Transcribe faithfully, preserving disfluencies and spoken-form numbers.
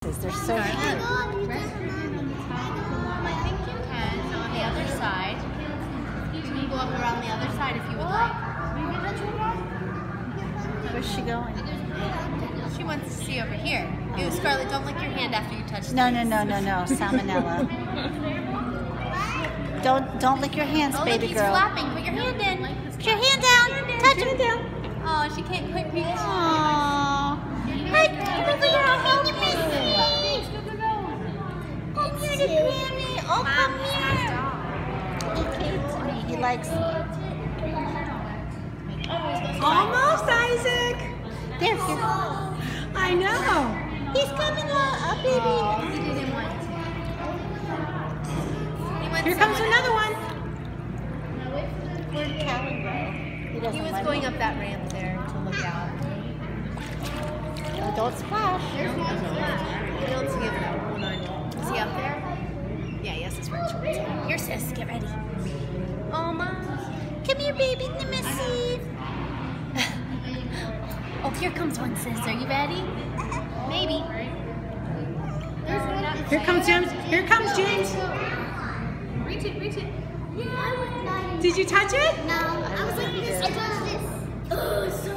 They're so cute. I think you can on the other side. You can go up around the other side if you would like. Where's she going? She wants to see over here. Ew, Scarlett, don't lick your hand after you touch No, things. no, no, no, no. Salmonella. Don't don't lick your hands, Oh, baby look, he's girl. flapping. Put your hand in. Put your hand down. Touch it down. Oh, she can't quite reach. Aww. Hey, baby girl, help me. Come here to Granny. Oh, come here. He came to me. He likes. Almost, Isaac. There, here. I know. He's coming up, up, baby. Oh, he didn't want to. He went Here comes somewhere another one. Where'd Callie go? He else. doesn't He was like going it. up that ramp there to look out. Oh, don't splash. There's one. You don't see him though. Hold on. Is he up there? Yeah, he has his red shorts on. Here, sis, get ready. Oh, Mom. Come here, baby. Let me see. Oh, here comes one, sis. Are you ready? Maybe. Here comes James. Here comes James. Reach it, reach it. Yeah. Did you touch it? No, I was like this. I touched this. Oh, so